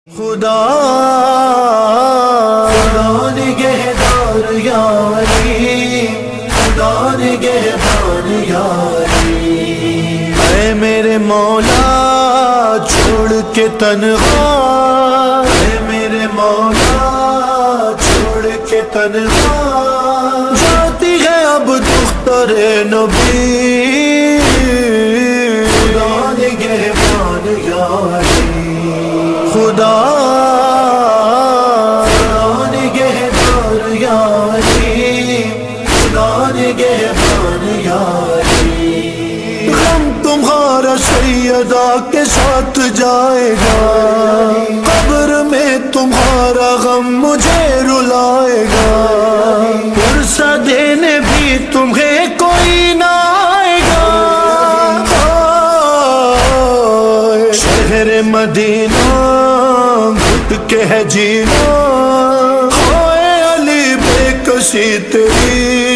خدا نگہدار یاری، خدا نگہدار یاری، اے میرے مولا چھوڑ کے تنہا، اے میرے مولا چھوڑ کے تنہا، جاتی ہے اب دختر نبی، خدا نگہبان یاری، خدا نگہدار یاری، خدا نگہبان یاری، غم تمہارا سیدہ کے ساتھ جائے گا، قبر میں تمہارا غم مجھے رلائے گا، پرسہ دینے بھی تمہیں کوئی نہ آئے گا، شہر مدینہ گھٹ کے ہے جینا، ہائے علی بے کسی تیری